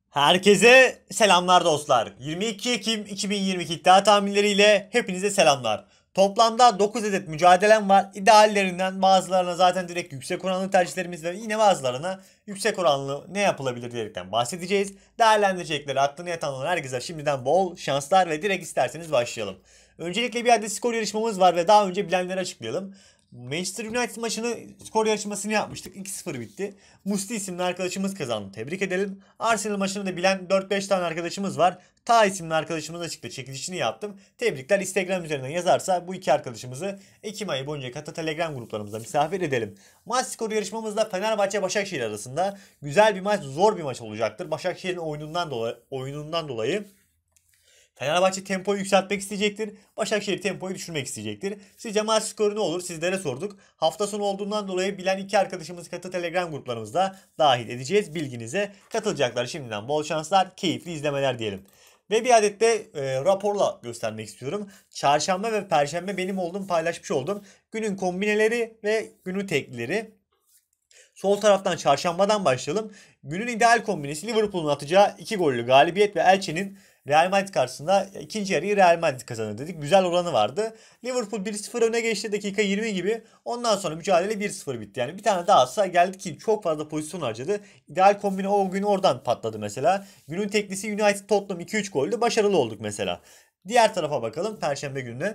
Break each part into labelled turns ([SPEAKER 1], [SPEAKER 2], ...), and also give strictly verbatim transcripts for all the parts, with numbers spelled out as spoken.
[SPEAKER 1] Herkese selamlar dostlar. yirmi iki Ekim iki bin yirmi iki iddia tahminleriyle hepinize selamlar. Toplamda dokuz adet mücadelem var. İdeallerinden bazılarına zaten direkt yüksek oranlı tercihlerimiz ve yine bazılarına yüksek oranlı ne yapılabilir diyerekten bahsedeceğiz. Değerlendirecekleri aklına yatanlar herkese şimdiden bol şanslar ve direkt isterseniz başlayalım. Öncelikle bir adet skor yarışmamız var ve daha önce bilenleri açıklayalım. Manchester United maçını skor yarışmasını yapmıştık. iki sıfır bitti. Musti isimli arkadaşımız kazandı. Tebrik edelim. Arsenal maçını da bilen dört beş tane arkadaşımız var. Ta isimli arkadaşımız açıkta çekilişini yaptım. Tebrikler. Instagram üzerinden yazarsa bu iki arkadaşımızı Ekim ayı boyunca Kata Telegram gruplarımıza misafir edelim. Maç skoru yarışmamızda Fenerbahçe Başakşehir arasında güzel bir maç, zor bir maç olacaktır. Başakşehir'in oyunundan dolayı oyunundan dolayı Fenerbahçe tempoyu yükseltmek isteyecektir. Başakşehir tempoyu düşürmek isteyecektir. Sizce maç skoru ne olur? Sizlere sorduk. Hafta sonu olduğundan dolayı bilen iki arkadaşımız katı Telegram gruplarımızda dahil edeceğiz. Bilginize katılacaklar. Şimdiden bol şanslar, keyifli izlemeler diyelim. Ve bir adet de e, raporla göstermek istiyorum. Çarşamba ve Perşembe benim olduğum paylaşmış oldum. Günün kombineleri ve günün teklileri. Sol taraftan çarşambadan başlayalım. Günün ideal kombinesi Liverpool'un atacağı iki gollü galibiyet ve Elche'nin Real Madrid karşısında ikinci yarıyı Real Madrid kazanır dedik. Güzel oranı vardı. Liverpool bir sıfır öne geçti dakika yirmi gibi. Ondan sonra mücadele bir sıfır bitti. Yani bir tane daha atsa geldi ki çok fazla pozisyon harcadı. İdeal kombine o gün oradan patladı mesela. Günün teklisi United Tottenham iki üç goldü. Başarılı olduk mesela. Diğer tarafa bakalım Perşembe gününe.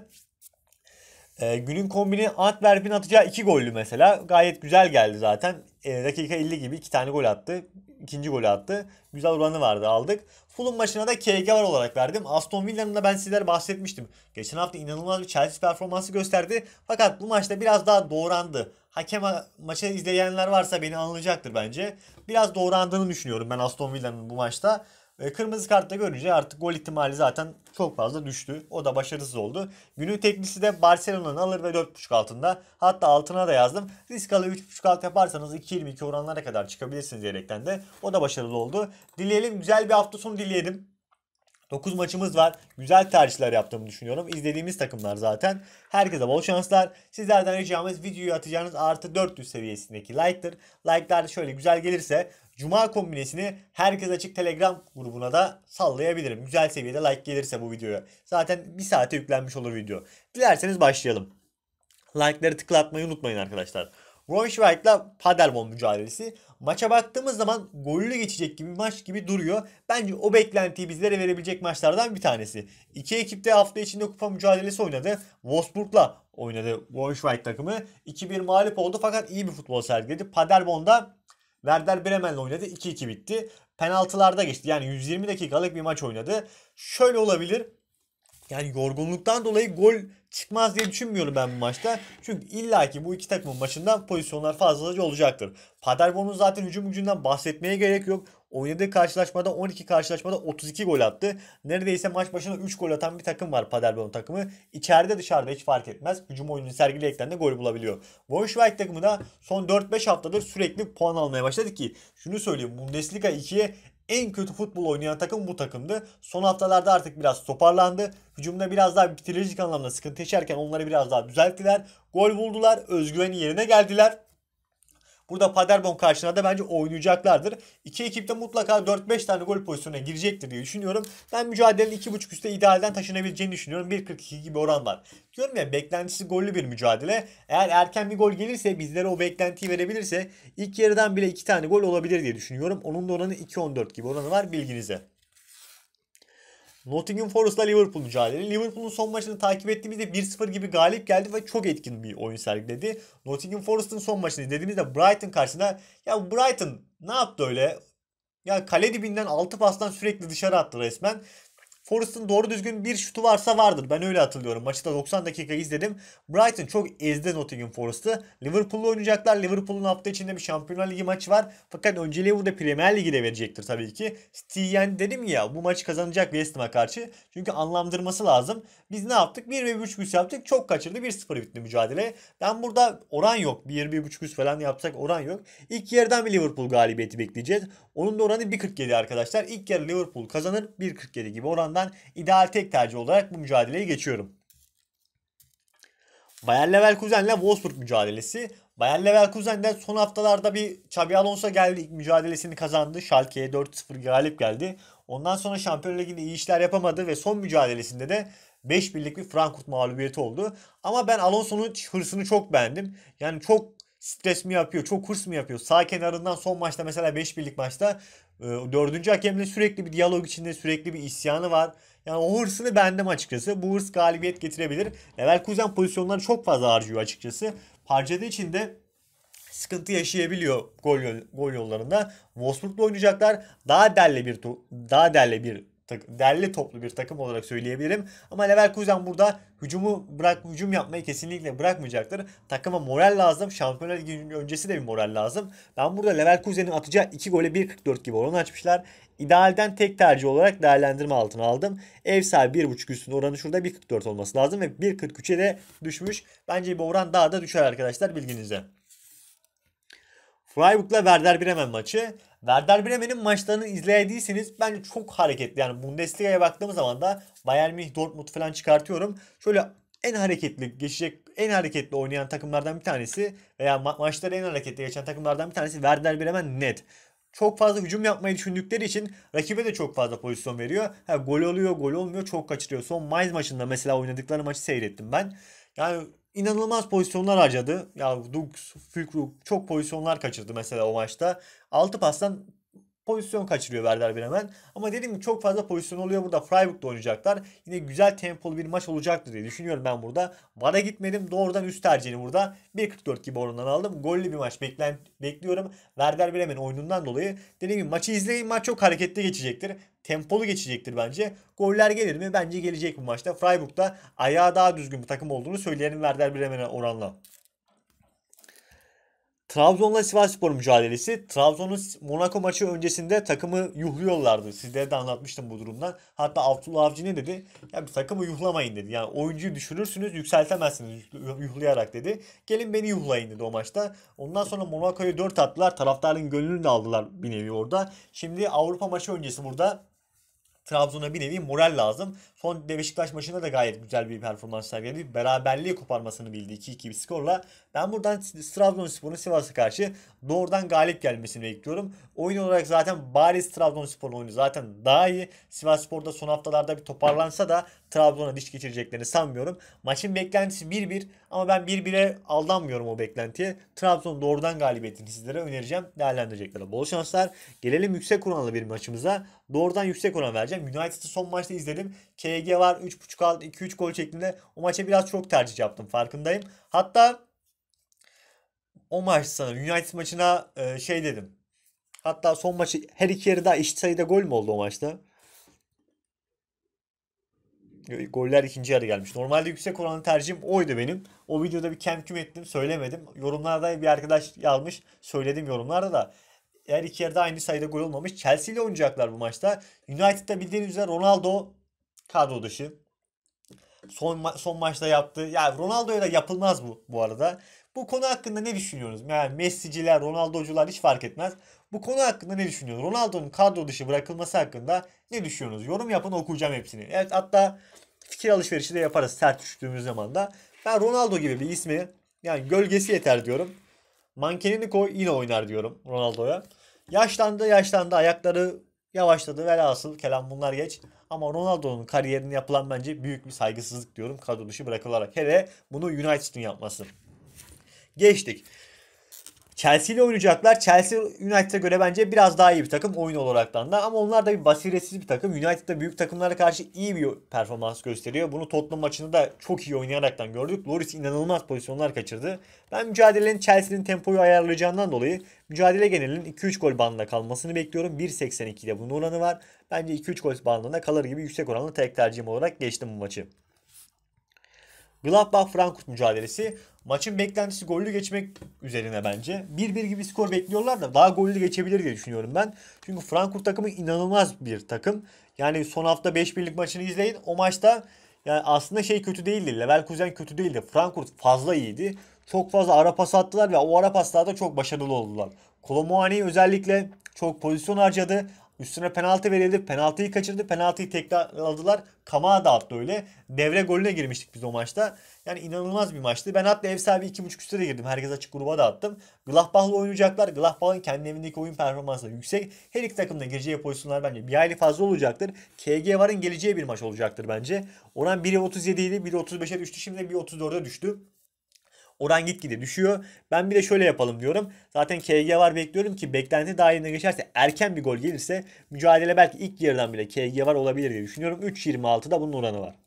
[SPEAKER 1] Ee, günün kombini Antwerp'in atacağı iki gollü mesela. Gayet güzel geldi zaten. Ee, dakika elli gibi iki tane gol attı. İkinci golü attı. Güzel oranı vardı, aldık. Fulham maçına da K G var olarak verdim. Aston Villa'nın da ben sizlere bahsetmiştim. Geçen hafta inanılmaz bir Chelsea performansı gösterdi. Fakat bu maçta biraz daha doğrandı. Hakem maçı izleyenler varsa beni anlayacaktır bence. Biraz doğrandığını düşünüyorum ben Aston Villa'nın bu maçta. Kırmızı kartla görünce artık gol ihtimali zaten çok fazla düştü. O da başarısız oldu. Günün teklisi de Barcelona'nın alır ve dört buçuk altında. Hatta altına da yazdım. Risk alır üç buçuk alt yaparsanız iki yirmi iki oranlara kadar çıkabilirsiniz diyerekten de. O da başarılı oldu. Dileyelim, güzel bir hafta sonu dileyelim. dokuz maçımız var. Güzel tercihler yaptığımı düşünüyorum. İzlediğimiz takımlar zaten. Herkese bol şanslar. Sizlerden ricamız videoyu atacağınız artı dört yüz seviyesindeki like'tır. Like'lar şöyle güzel gelirse Cuma kombinesini herkes açık Telegram grubuna da sallayabilirim. Güzel seviyede like gelirse bu videoya. Zaten bir saate yüklenmiş olur video. Dilerseniz başlayalım. Like'ları tıklatmayı unutmayın arkadaşlar. Braunschweig'la Paderborn mücadelesi. Maça baktığımız zaman gollü geçecek gibi bir maç gibi duruyor. Bence o beklentiyi bizlere verebilecek maçlardan bir tanesi. İki ekip de hafta içinde kupa mücadelesi oynadı. Wolfsburg'la oynadı Braunschweig takımı. iki bir mağlup oldu fakat iyi bir futbol sergiledi. Paderborn'da Werder Bremen'le oynadı. iki iki bitti. Penaltılarda geçti. Yani yüz yirmi dakikalık bir maç oynadı. Şöyle olabilir. Yani yorgunluktan dolayı gol çıkmaz diye düşünmüyorum ben bu maçta. Çünkü illaki bu iki takımın maçında pozisyonlar fazlaca olacaktır. Paderborn'un zaten hücum gücünden bahsetmeye gerek yok. Oynadığı karşılaşmada on iki karşılaşmada otuz iki gol attı. Neredeyse maç başına üç gol atan bir takım var Paderborn takımı. İçeride dışarıda hiç fark etmez. Hücum oyunu sergileyerekten de gol bulabiliyor. Braunschweig takımı da son dört beş haftadır sürekli puan almaya başladı ki şunu söyleyeyim, Bundesliga ikiye en kötü futbol oynayan takım bu takımdı. Son haftalarda artık biraz toparlandı. Hücumda biraz daha bitiricilik anlamda sıkıntı yaşarken onları biraz daha düzelttiler. Gol buldular. Özgüveni yerine geldiler. Burada Paderborn karşısında da bence oynayacaklardır. İki ekip de mutlaka dört beş tane gol pozisyonuna girecektir diye düşünüyorum. Ben mücadelenin iki buçuk üstte idealden taşınabileceğini düşünüyorum. bir kırk iki gibi oran var. Diyorum ya, beklentisi gollü bir mücadele. Eğer erken bir gol gelirse, bizlere o beklentiyi verebilirse ilk yarıdan bile iki tane gol olabilir diye düşünüyorum. Onun da oranı iki on dört gibi oranı var, bilginize. Nottingham Forest'la Liverpool mücadele. Liverpool'un son maçını takip ettiğimizde bir sıfır gibi galip geldi ve çok etkin bir oyun sergiledi. Nottingham Forest'ın son maçını izlediğimizde Brighton karşısında, ya Brighton ne yaptı öyle? Ya kale dibinden altı pastan sürekli dışarı attı resmen. Forrest'ın doğru düzgün bir şutu varsa vardır. Ben öyle hatırlıyorum. Maçı da doksan dakika izledim. Brighton çok ezdi Nottingham Forest'ı. Liverpool'la oynayacaklar. Liverpool'un hafta içinde bir Şampiyonlar Ligi maçı var. Fakat önceliği burada Premier Ligi de verecektir tabii ki. City dedim ya, bu maçı kazanacak West Ham'a karşı. Çünkü anlamlandırması lazım. Biz ne yaptık? bir ve bir buçuk üst yaptık. Çok kaçırdı. bir sıfır bitti mücadele. Ben burada oran yok. bir bir buçuk üst falan yapsak oran yok. İlk yarıdan bir Liverpool galibiyeti bekleyeceğiz. Onun da oranı bir kırk yedi arkadaşlar. İlk yarı Liverpool kazanır. bir kırk yedi gibi orandan ideal tek tercih olarak bu mücadeleyi geçiyorum. Bayer Leverkusen'le Wolfsburg mücadelesi. Bayer Leverkusen de son haftalarda bir Xabi Alonso geldi. İlk mücadelesini kazandı. Schalke'ye dört sıfır galip geldi. Ondan sonra Şampiyonlar Ligi'nde iyi işler yapamadı ve son mücadelesinde de beş birlik bir Frankfurt mağlubiyeti oldu. Ama ben Alonso'nun hırsını çok beğendim. Yani çok stres mi yapıyor, çok hırs mı yapıyor? Sağ kenarından son maçta mesela beş birlik maçta e, dördüncü hakemle sürekli bir diyalog içinde, sürekli bir isyanı var. Yani o hırsını beğendim açıkçası. Bu hırs galibiyet getirebilir. Leverkusen pozisyonları çok fazla harcıyor açıkçası. Harcadığı için de sıkıntı yaşayabiliyor gol, gol yollarında. Wolfsburg'la oynayacaklar. Daha derli bir daha derli bir derli toplu bir takım olarak söyleyebilirim. Ama Leverkusen burada hücumu bırak hücum yapmayı kesinlikle bırakmayacaktır. Takıma moral lazım. Şampiyonlar Ligi öncesi de bir moral lazım. Ben burada Leverkusen'in atacağı iki gole bir kırk dört gibi oran açmışlar. İdealden tek tercih olarak değerlendirme altına aldım. Ev sahibi bir buçuk üstün oranı şurada bir kırk dört olması lazım ve bir kırk üçe de düşmüş. Bence bu oran daha da düşer arkadaşlar, bilginize. Freiburg'la Werder Bremen maçı. Werder Bremen'in maçlarını izlediyseniz bence çok hareketli. Yani Bundesliga'ya baktığımız zaman da Bayern Münih, Dortmund falan çıkartıyorum. Şöyle en hareketli geçecek, en hareketli oynayan takımlardan bir tanesi veya ma- maçları en hareketli geçen takımlardan bir tanesi Werder Bremen net. Çok fazla hücum yapmayı düşündükleri için rakibe de çok fazla pozisyon veriyor. Ha, gol oluyor, gol olmuyor, çok kaçırıyor. Son Mainz maçında mesela oynadıkları maçı seyrettim ben. Yani inanılmaz pozisyonlar harcadı. Ya Dux, Füllkrug çok pozisyonlar kaçırdı mesela o maçta. altı pastan pozisyon kaçırıyor Werder Bremen. Ama dediğim gibi çok fazla pozisyon oluyor burada. Freiburg'da oynayacaklar. Yine güzel tempolu bir maç olacaktır diye düşünüyorum ben burada. V A R'a gitmedim. Doğrudan üst tercihini burada bir kırk dört gibi orandan aldım. Gollü bir maç beklen bekliyorum. Werder Bremen oyunundan dolayı. Dediğim gibi maçı izleyin. Maç çok hareketli geçecektir. Tempolu geçecektir bence. Goller gelir mi? Bence gelecek bu maçta. Freiburg'da ayağı daha düzgün bir takım olduğunu söyleyelim Werder Bremen'e oranla. Trabzon'la Sivasspor mücadelesi. Trabzon'un Monaco maçı öncesinde takımı yuhluyorlardı. Sizlere de anlatmıştım bu durumdan. Hatta Abdullah Avcı ne dedi? Ya bir takımı yuhlamayın dedi. Yani oyuncuyu düşürürsünüz, yükseltemezsiniz yuhlayarak dedi. Gelin beni yuhlayın dedi o maçta. Ondan sonra Monaco'ya dört attılar. Taraftarın gönlünü de aldılar bir nevi orada. Şimdi Avrupa maçı öncesi burada Trabzon'a bir nevi moral lazım. Son Beşiktaş maçında da gayet güzel bir performans sergiledi. Beraberliği koparmasını bildi iki iki bir skorla. Ben buradan Trabzonspor'un Sivas'a karşı doğrudan galip gelmesini bekliyorum. Oyun olarak zaten bariz Trabzonspor'un oyunu zaten daha iyi. Sivasspor'da son haftalarda bir toparlansa da Trabzon'a diş geçireceklerini sanmıyorum. Maçın beklentisi bir bir ama ben bir bire aldanmıyorum o beklentiye. Trabzon doğrudan galibiyetini sizlere önereceğim. Değerlendirecekler. Bol şanslar. Gelelim yüksek oranlı bir maçımıza. Doğrudan yüksek oran vereceğim. United'ı son maçta izledim. K G var üç buçuk aldı iki üç gol şeklinde. O maça biraz çok tercih yaptım, farkındayım. Hatta o maç sana United maçına e, şey dedim. Hatta son maçı her iki yarıda eşit sayıda gol mü oldu o maçta? Goller ikinci yarı gelmiş. Normalde yüksek oranlı tercihim oydu benim. O videoda bir kemküm ettim, söylemedim. Yorumlarda bir arkadaş yazmış. Söyledim yorumlarda da. Eğer iki yarıda aynı sayıda gol olmamış. Chelsea ile oynayacaklar bu maçta. United'da bildiğiniz üzere Ronaldo kadro dışı. Son, ma- son maçta yaptı. Ya Ronaldo'ya da yapılmaz bu bu arada. Bu konu hakkında ne düşünüyorsunuz? Yani Messi'ciler, Ronaldo'cular hiç fark etmez. Bu konu hakkında ne düşünüyorsunuz? Ronaldo'nun kadro dışı bırakılması hakkında ne düşünüyorsunuz? Yorum yapın, okuyacağım hepsini. Evet, hatta fikir alışverişi de yaparız sert düştüğümüz zaman da. Ben Ronaldo gibi bir ismi, yani gölgesi yeter diyorum. Mankenini koy yine oynar diyorum Ronaldo'ya. Yaşlandı yaşlandı, ayakları yavaşladı, velhasıl kelam bunlar geç. Ama Ronaldo'nun kariyerine yapılan bence büyük bir saygısızlık diyorum kadro dışı bırakılarak. Hele bunu United'ın yapması. Geçtik. Chelsea ile oynayacaklar. Chelsea United'a göre bence biraz daha iyi bir takım oyun olaraktan da. Ama onlar da bir basiretsiz bir takım. United'da büyük takımlara karşı iyi bir performans gösteriyor. Bunu Tottenham maçında da çok iyi oynayaraktan gördük. Loris inanılmaz pozisyonlar kaçırdı. Ben mücadelenin Chelsea'nin tempoyu ayarlayacağından dolayı mücadele genelinin iki üç gol bandında kalmasını bekliyorum. bir seksen iki ile bunun oranı var. Bence iki üç gol bandında kalır gibi yüksek oranlı tek tercihim olarak geçtim bu maçı. Gladbach-Frankfurt mücadelesi. Maçın beklentisi gollü geçmek üzerine bence. bir bir gibi skor bekliyorlar da daha gollü geçebilir diye düşünüyorum ben. Çünkü Frankfurt takımı inanılmaz bir takım. Yani son hafta beş birlik maçını izleyin. O maçta yani aslında şey kötü değildi. Leverkusen kötü değildi. Frankfurt fazla iyiydi. Çok fazla ara pas attılar ve o ara paslarda çok başarılı oldular. Kolo Muani özellikle çok pozisyon harcadı. Üstüne penaltı verildi. Penaltıyı kaçırdı. Penaltıyı tekrar aldılar. Kamada attı öyle. Devre golüne girmiştik biz o maçta. Yani inanılmaz bir maçtı. Ben hatta ev sahibi iki buçuk üstte de girdim. Herkes açık gruba da attım. Gladbach'la oynayacaklar. Gladbach'ın kendi evindeki oyun performansı yüksek. Her iki takımda gireceği pozisyonlar bence bir hayli fazla olacaktır. K G Var'ın geleceği bir maç olacaktır bence. Oran bir otuz yedi idi. bir otuz beşe düştü. Şimdi bir otuz dörde düştü. Oran gitgide düşüyor. Ben bir de şöyle yapalım diyorum. Zaten K G var bekliyorum ki beklenti dahilinde geçerse, erken bir gol gelirse mücadele belki ilk yarıdan bile K G var olabilir diye düşünüyorum. üç yirmi altıda bunun oranı var.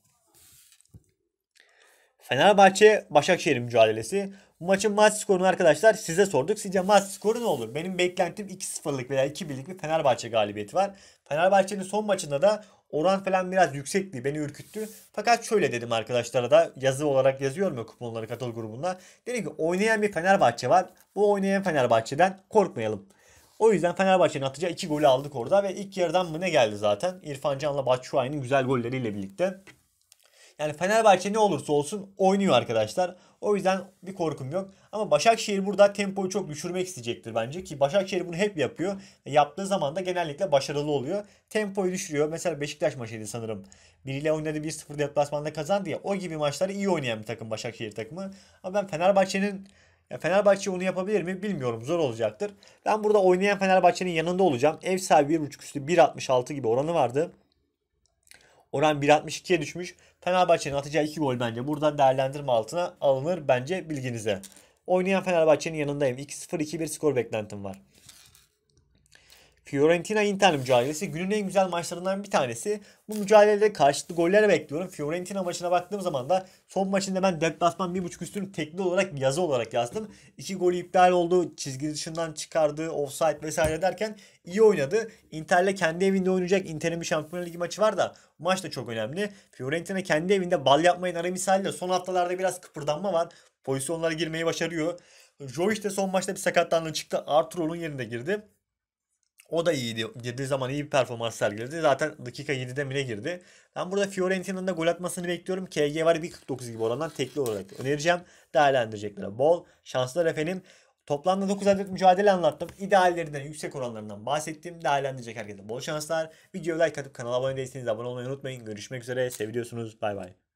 [SPEAKER 1] Fenerbahçe Başakşehir mücadelesi. Bu maçın maç skorunu arkadaşlar size sorduk. Sizce maç skoru ne olur? Benim beklentim iki sıfırlık veya iki birlik bir Fenerbahçe galibiyeti var. Fenerbahçe'nin son maçında da oran falan biraz yüksekti. Beni ürküttü. Fakat şöyle dedim arkadaşlara da, yazı olarak yazıyorum ya kuponları katıl grubunda. Dedim ki oynayan bir Fenerbahçe var. Bu oynayan Fenerbahçe'den korkmayalım. O yüzden Fenerbahçe'nin atacağı iki golü aldık orada ve ilk yarıdan mı ne geldi zaten? İrfan Can'la Batshuayi'nin güzel golleriyle birlikte. Yani Fenerbahçe ne olursa olsun oynuyor arkadaşlar. O yüzden bir korkum yok. Ama Başakşehir burada tempoyu çok düşürmek isteyecektir bence. Ki Başakşehir bunu hep yapıyor. E, yaptığı zaman da genellikle başarılı oluyor. Tempoyu düşürüyor. Mesela Beşiktaş maçıydı sanırım. Biriyle oynadı, bir sıfır deplasmanda kazandı ya. O gibi maçları iyi oynayan bir takım Başakşehir takımı. Ama ben Fenerbahçe'nin ya Fenerbahçe onu yapabilir mi bilmiyorum. Zor olacaktır. Ben burada oynayan Fenerbahçe'nin yanında olacağım. Ev sahibi bir buçuk üstü bir altmış altı gibi oranı vardı. Oran bir altmış ikiye düşmüş. Fenerbahçe'nin atacağı iki gol bence buradan değerlendirme altına alınır bence, bilginize. Oynayan Fenerbahçe'nin yanındayım. iki sıfır iki bir skor beklentim var. Fiorentina Inter mücadelesi günün en güzel maçlarından bir tanesi. Bu mücadelede karşılıklı goller bekliyorum. Fiorentina maçına baktığım zaman da son maçında ben deplasman bir buçuk üstünü tekli olarak, yazı olarak yazdım. iki golü iptal oldu, çizgi dışından çıkardı, offside vesaire derken iyi oynadı. Inter'le kendi evinde oynayacak. Inter'in bir Şampiyonlar Ligi maçı var da bu maç da çok önemli. Fiorentina kendi evinde bal yapmayın ara misali de son haftalarda biraz kıpırdanma var. Pozisyonlara girmeyi başarıyor. Jovic de son maçta bir sakatlandığı çıktı. Arturo'nun yerine girdi. O da iyiydi. Girdiği zaman iyi bir performans sergiledi. Zaten dakika yedide mi ne girdi. Ben burada Fiorentina'nın da gol atmasını bekliyorum. K G var bir kırk dokuz gibi orandan tekli olarak önereceğim. Değerlendirecekler. Bol şanslar efendim. Toplamda dokuz adet mücadele anlattım. İdeallerinden, yüksek oranlarından bahsettim. Değerlendirecek herkese bol şanslar. Videoya like atıp kanala abone değilseniz abone olmayı unutmayın. Görüşmek üzere. Seviyorsunuz. Bay bay.